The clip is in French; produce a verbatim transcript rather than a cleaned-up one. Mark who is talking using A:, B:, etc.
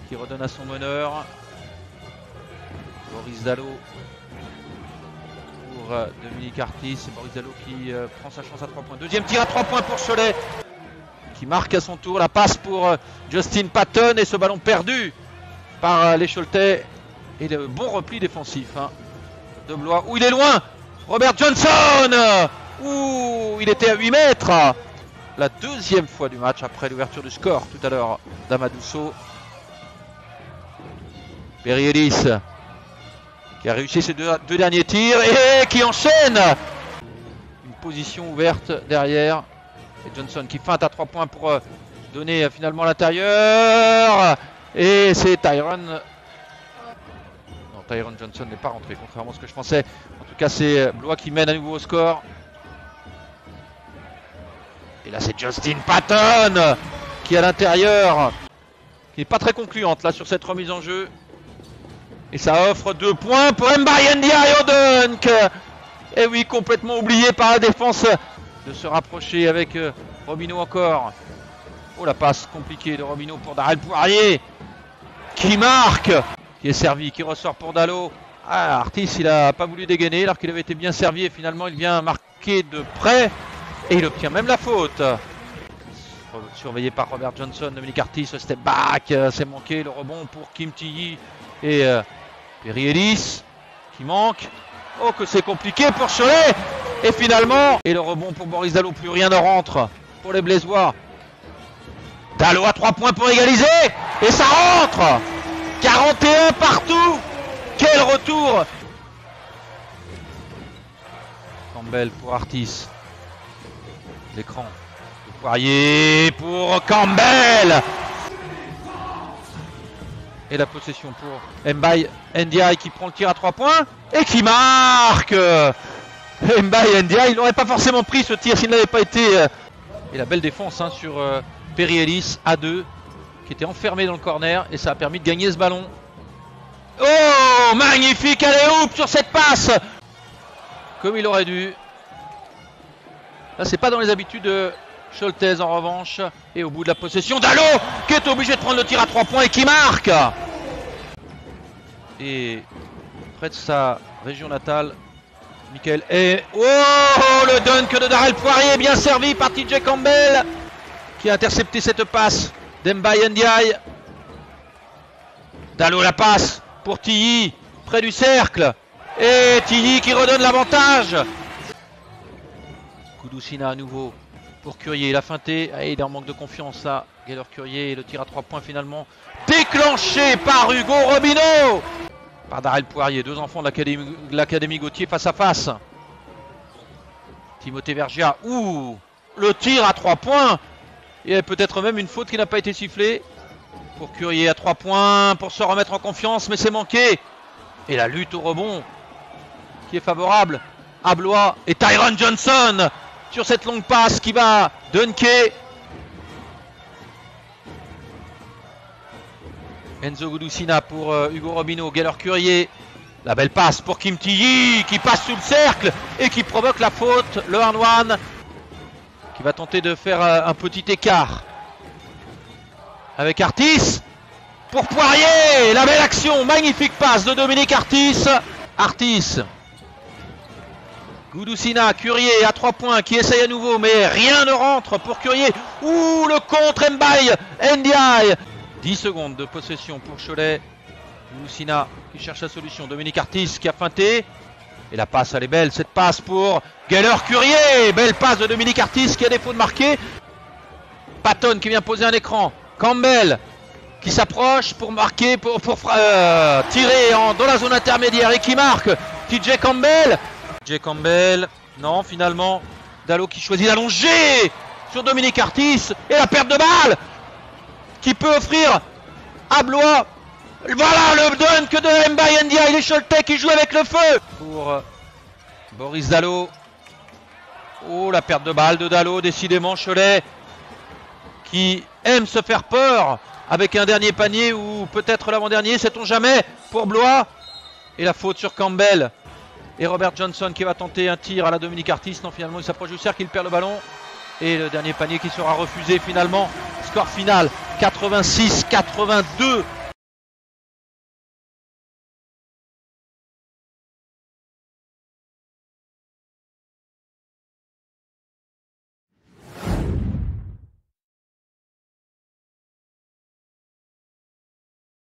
A: qui redonne à son meneur. Boris Dalot pour euh, Dominique Artis. C'est Boris Dalot qui euh, prend sa chance à trois points. Deuxième tir à trois points pour Cholet, qui marque à son tour. La passe pour euh, Justin Patton et ce ballon perdu par euh, les Choletais. Et le bon repli défensif hein, de Blois. Où il est loin, Robert Johnson. Ouh, il était à huit mètres. La deuxième fois du match après l'ouverture du score tout à l'heure d'Amadousso. Perry-Ellis qui a réussi ses deux, deux derniers tirs et qui enchaîne. Une position ouverte derrière. Et Johnson qui feinte à trois points pour euh, donner euh, finalement l'intérieur. Et c'est Tyron. Non, Tyron Johnson n'est pas rentré, contrairement à ce que je pensais. En tout cas, c'est Blois qui mène à nouveau au score. Et là, c'est Justin Patton qui est à l'intérieur, qui n'est pas très concluante là sur cette remise en jeu. Et ça offre deux points pour Mbaye Ndiaye au dunk. Et oui, complètement oublié par la défense de se rapprocher avec euh, Robineau encore. Oh, la passe compliquée de Robineau pour Darrell Poirier qui marque, qui est servi, qui ressort pour Dalot. Ah, Artis, il n'a pas voulu dégainer alors qu'il avait été bien servi et finalement il vient marquer de près et il obtient même la faute. Surveillé par Robert Johnson, Dominique Artis, step back, c'est manqué, le rebond pour Kim Tilly et euh, Perry-Ellis qui manque. Oh, que c'est compliqué pour Cholet. Et finalement, et le rebond pour Boris Dalot, plus rien ne rentre pour les Blésois. Dalot à trois points pour égaliser et ça rentre. quarante et un partout. Quel retour. Campbell pour Artis. L'écran de Poirier pour Campbell. Et la possession pour Mbaye Ndiaye qui prend le tir à trois points et qui marque. Mbaye Ndiaye, il n'aurait pas forcément pris ce tir s'il n'avait pas été. Et la belle défense hein, sur euh, Perry-Ellis à deux qui était enfermé dans le corner et ça a permis de gagner ce ballon. Oh, magnifique alley-oop sur cette passe comme il aurait dû. Là, c'est pas dans les habitudes de Choletaises en revanche. Et au bout de la possession, Dalot qui est obligé de prendre le tir à trois points et qui marque. Et près de sa région natale, Michael est... Oh, le dunk de Darrell Poirier, bien servi par T J Campbell qui a intercepté cette passe d'Mbaye Ndiaye. Dalot la passe pour Tilly près du cercle. Et Tilly qui redonne l'avantage. Koudoussina à nouveau pour Curier, il a feinté, ah, il est en manque de confiance là, Gaylor Curier, et le tir à trois points finalement déclenché par Hugo Robineau, par Darrell Poirier, deux enfants de l'Académie Gauthier face à face. Timothée Vergia, ouh, le tir à trois points, et peut-être même une faute qui n'a pas été sifflée, pour Curier à trois points, pour se remettre en confiance, mais c'est manqué, et la lutte au rebond, qui est favorable à Blois, et Tyron Johnson, sur cette longue passe qui va dunker. Enzo Koudoussina pour euh, Hugo Robineau, Gaylor Curier. La belle passe pour Kim Tilly qui passe sous le cercle et qui provoque la faute. Le un un qui va tenter de faire euh, un petit écart avec Artis pour Poirier. La belle action, magnifique passe de Dominique Artis. Artis. Koudoussina, Curier à trois points qui essaye à nouveau mais rien ne rentre pour Curier. Ouh, le contre Mbaye Ndiaye. dix secondes de possession pour Cholet. Koudoussina qui cherche la solution. Dominique Artis qui a feinté. Et la passe, elle est belle. Cette passe pour Gaylor Curier. Belle passe de Dominique Artis qui a défaut de marquer. Patton qui vient poser un écran. Campbell qui s'approche pour marquer, pour, pour euh, tirer en, dans la zone intermédiaire et qui marque. T J Campbell. T J Campbell, non finalement, Dalot qui choisit d'allonger sur Dominique Artis et la perte de balle qui peut offrir à Blois. Voilà le dunk de Mbaye Ndiaye, les Choletais qui jouent avec le feu. Pour euh, Boris Dalot. Oh, la perte de balle de Dalot, décidément Cholet qui aime se faire peur avec un dernier panier ou peut-être l'avant-dernier, sait-on jamais, pour Blois. Et la faute sur Campbell. Et Robert Johnson qui va tenter un tir à la Dominique Artis. Non, finalement, il s'approche du cercle, il perd le ballon. Et le dernier panier qui sera refusé finalement. Score final quatre-vingt-six à quatre-vingt-deux